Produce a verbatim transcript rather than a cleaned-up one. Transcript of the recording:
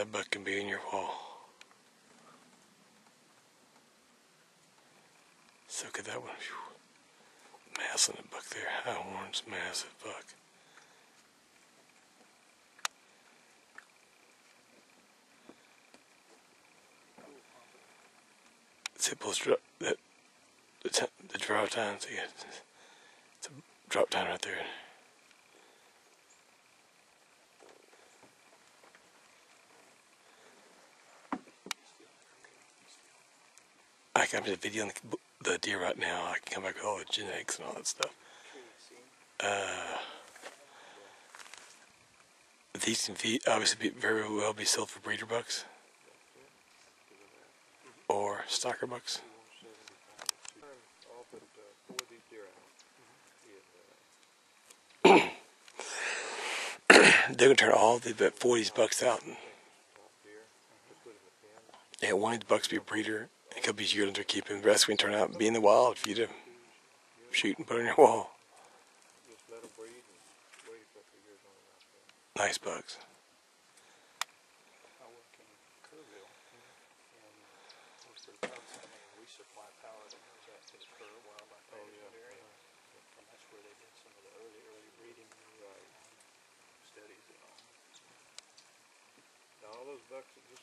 that buck can be in your wall. So look at that one. Whew. Massive buck there. High horns, massive buck. Simple drop that the, t the draw time. See, it's, it's a drop time right there. I can do the video on the, the deer right now. I can come back with all the genetics and all that stuff. Uh, these can be, obviously be very well be sold for breeder bucks or stocker bucks. They're gonna turn all the but forties bucks out. And, yeah, one of the bucks be a breeder. A couple of yearlings are keeping. The rest can turn out and be in the wild for you to shoot and put on your wall. Nice bucks. I work in Kerrville, and most of the bucks, I mean, we supply power that goes out to the Kerr Wildlife Management area, and that's where they did some of the early, early breeding studies and all. Now all those bucks that just